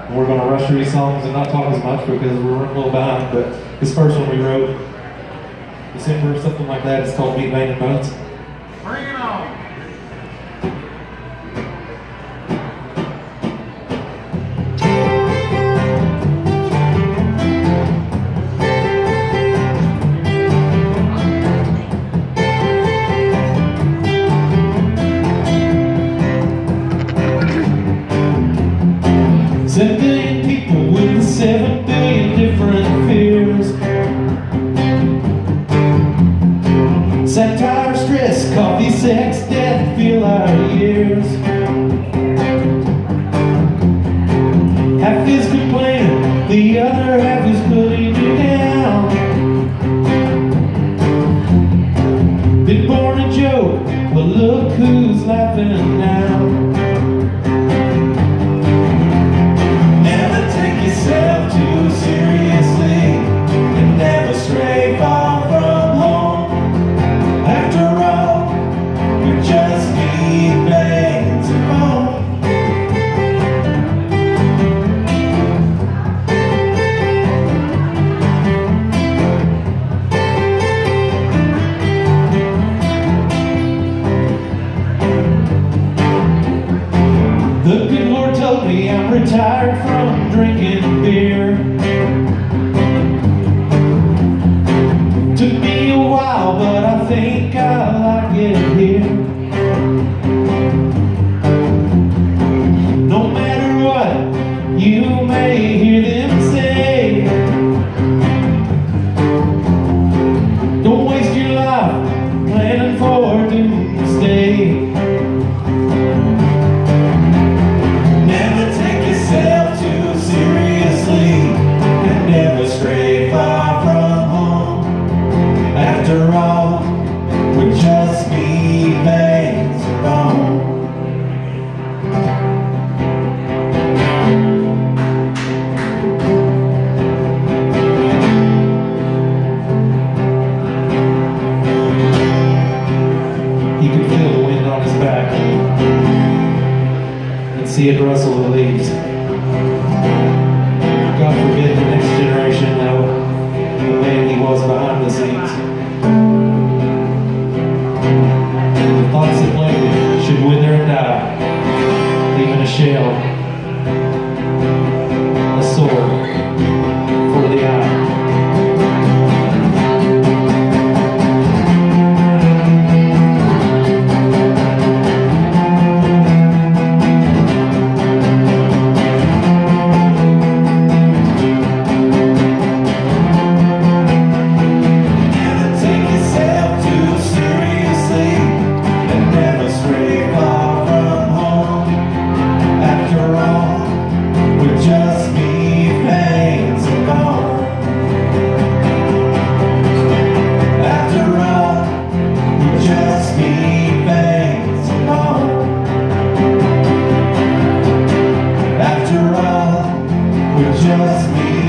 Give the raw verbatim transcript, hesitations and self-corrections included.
We're going to rush through these songs and not talk as much because we're running a little behind, but this first one we wrote December or something like that. It's called Meat, Vein, and Bones. Bring it on! Seven billion people with seven billion different fears. Satire, stress, coffee, sex, death, feel our years. Half is complaining, the other half is putting you down. Been born a joke, but look who's laughing now. Yourself too seriously and never stray far from home. After all, we're just meat, veins, and bone. The good Lord told me I'm retired from drinking beer. Took me a while, but I think I like it here. No matter what you may hear them say, don't waste your life planning for doomsday. After all, we're just meat, veins, and bone. He could feel the wind on his back and see it rustle the leaves. God forbid the next generation know the man he was behind the scenes. The thoughts that linger should wither and die, leaving a shell, a sword for the eye. Just me.